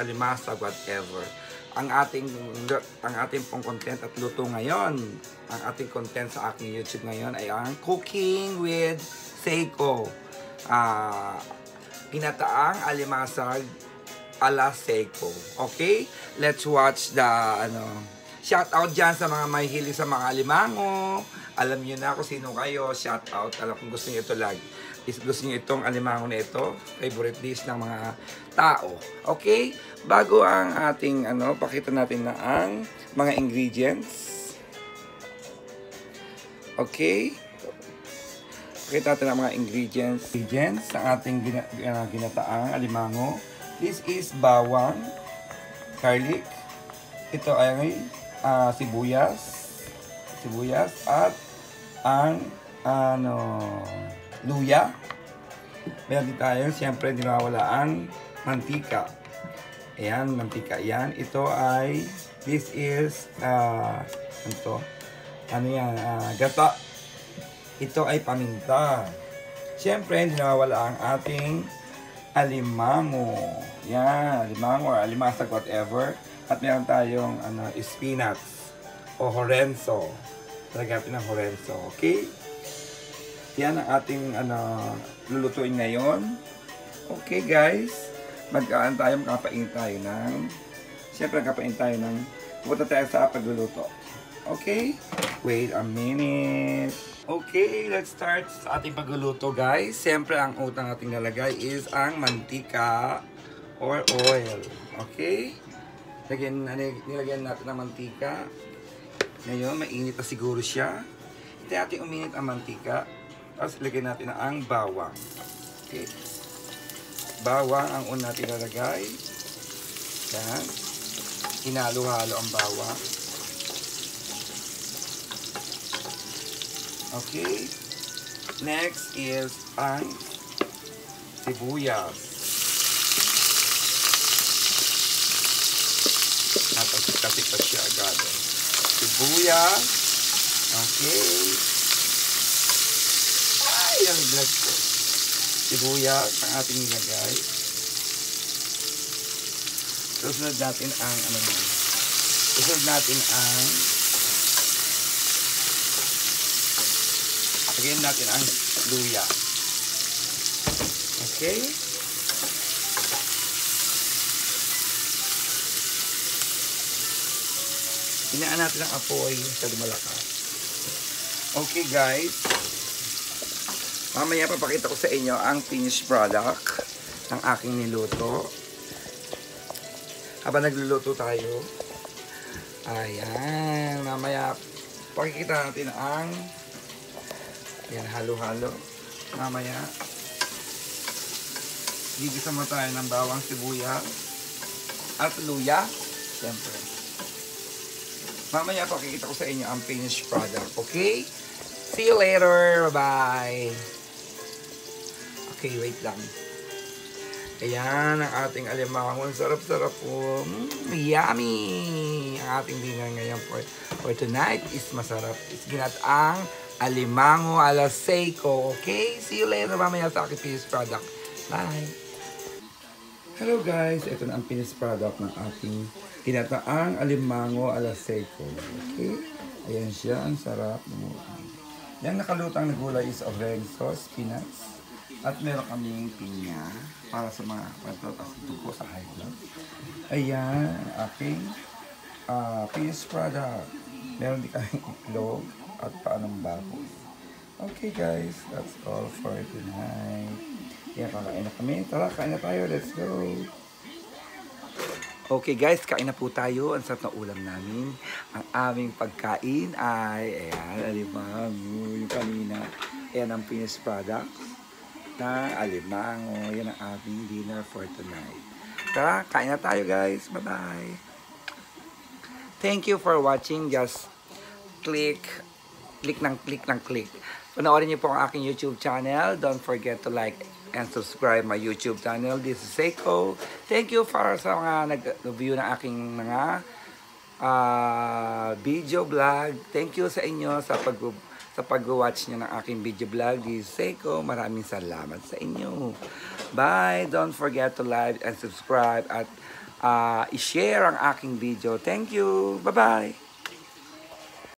alimasag, whatever. Ang ating pong content at luto ngayon, ang ating content sa aking YouTube ngayon ay ang Cooking with Seiko. Ginataang alimasag ala Seiko. Okay? Let's watch the shout out dyan sa mga mahihilig sa mga alimango. Alam niyo na kung sino kayo. Shout out. Alam kung gusto niyo ito gusto niyo itong alimango na ito. Favorite dish ng mga tao. Okay? Bago ang ating pakita natin na ang mga ingredients. Okay? Pakita natin ang mga ingredients ng ating ginataang alimango. This is bawang, garlic. Ito ay sibuyas at ang luya. Meron din tayo, siyempre, hindi nawawala ang mantika. Ayan, mantika yan. Ito ay, this is, gata. Ito ay paminta. Siyempre, hindi nawawala ang ating alimango. Yan, alimango or alimasag, whatever. At meron tayong, spinach o horenzo. Talagyan ng horenzo, okay? Yan ang ating lulutuin ngayon. Okay guys, magkapain tayo ng, siyempre magkapain tayo ng, pupunta tayo sa pagluluto. Okay? Wait a minute. Okay, let's start sa ating pagluluto guys. Siyempre ang utang ating nalagay is ang mantika or oil. Okay? Nilagyan natin ng mantika. Ngayon, mainit na siguro siya. Hindi natin uminit ang mantika. Tapos ilagay natin ang bawang. Okay. Bawang ang una natin lalagay. Yan. Hinalo-halo ang bawang. Okay. Next is ang sibuyas. Napagsikat siya agad. Sibuyas. Okay. Ang vlog ko. Sibuyas ang ating nilagay. Susunod natin ang lagyan natin ang luya. Okay? Hinaan natin ang apoy sa lumalakas. Okay guys. Mamaya papakita ko sa inyo ang finished product ng aking niluto. Habang nagluluto tayo. Ayan. Mamaya pakikita natin ang halo-halo. Mamaya gigisa mo tayo ng bawang, sibuyas at luya. Siyempre. Mamaya pakikita ko sa inyo ang finished product. Okay? See you later. Bye-bye. Okay, wait lang. Ayan, ang ating alimango. Sarap-sarap po. Yummy! Ang ating dinner ngayon for tonight is masarap. It's ginataang alimango ala Seiko. Okay? See you later mamaya sa aking finished product. Bye! Hello guys! Ito na ang finished product ng ating ginataang alimango ala Seiko. Okay? Ayan siya. Ang sarap. Yung nakalutang na gulay is oregano, spinach, at meron kaming pinya para sa mga patotas dugo sa high blood. Ayan, aking finished product. Meron din kaming itlog at paanong baboy. Okay guys, that's all for tonight. Yan, kakain na kami. Tara, kain na tayo. Let's go! Okay guys, kain na po tayo. Ang sarap na ulam namin. Ang aming pagkain ay, ayan, alimango. Yung kanina, ayan ang finished product na alimango. Yan ang aming dinner for tonight. Tara, kain na tayo guys. Bye-bye. Thank you for watching. Just click ng click. Panoorin niyo po ang aking YouTube channel. Don't forget to like and subscribe my YouTube channel. This is Seiko. Thank you for sa mga nag-view ng aking mga video vlog. Thank you sa inyo sa pag-watch niyo ng aking video vlog. This is Seiko. Maraming salamat sa inyo. Bye. Don't forget to like and subscribe at i-share ang aking video. Thank you. Bye-bye.